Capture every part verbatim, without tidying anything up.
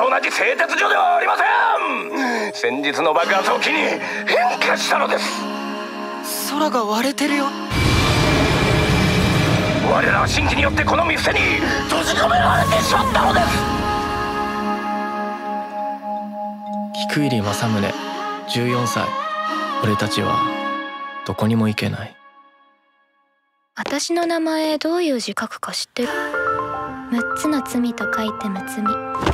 同じ製鉄所ではありません。先日の爆発を機に変化したのです。 空が割れてるよ。 我らは神器によってこの店に閉じ込められてしまったのです。 菊入正宗じゅうよんさい。俺たちはどこにも行けない。 私の名前どういう字書くか知ってる？むっつの罪と書いてむつみ。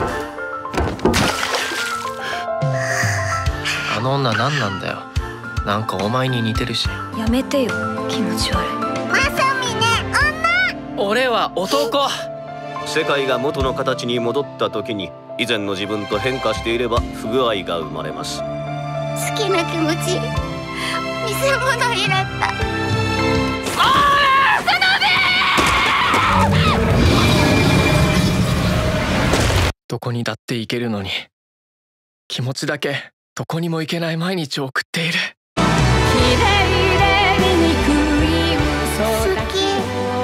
あの女何なんだよ。なんかお前に似てるし。 やめてよ、気持ち悪い。 まさみね、 女。俺は男。 世界が元の形に戻った時に以前の自分と変化していれば不具合が生まれます。 好きな気持ち見せ物になった。 どこにだって行けるのに、気持ちだけどこにも行けない毎日を送っている。 好きい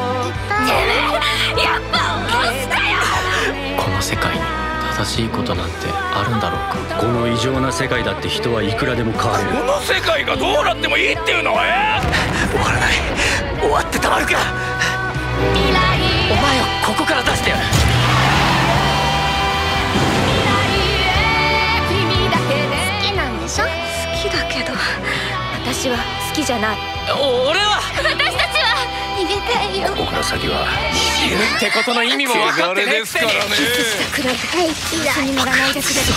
た。やっぱオスかよ。 この世界に正しいことなんてあるんだろうか。 この異常な世界だって人はいくらでも変われる。 この世界がどうなってもいいっていうのはえ終わらない。終わってたまるか。 お前をここから出してやる。 好きだけど私は好きじゃない。 俺は私たちは逃げたいよ。 ここから先は死ぬってことの意味も分かってねえくせに。 キスしたくらいで一緒に乗らないでくれる？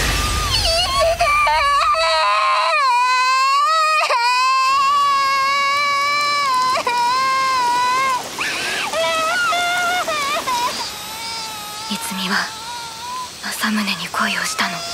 いつみは政宗に恋をしたの。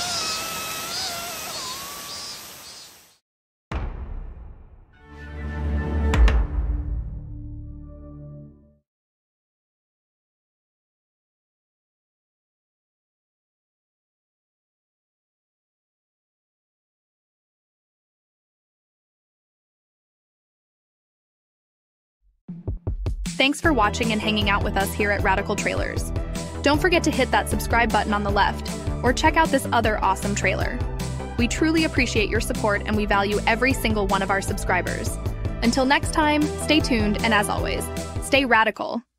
Thanks for watching and hanging out with us here at Radical Trailers. Don't forget to hit that subscribe button on the left, or check out this other awesome trailer. We truly appreciate your support and we value every single one of our subscribers. Until next time, stay tuned and as always, stay radical.